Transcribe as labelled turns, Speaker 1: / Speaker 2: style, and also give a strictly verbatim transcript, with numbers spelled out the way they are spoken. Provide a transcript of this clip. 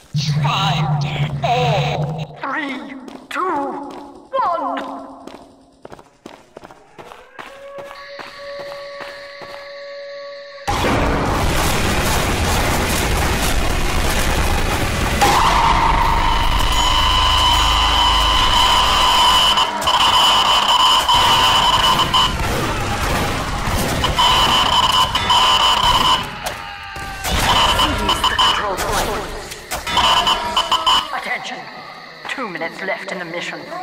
Speaker 1: Five, four, three, two, one. Two minutes left in the mission.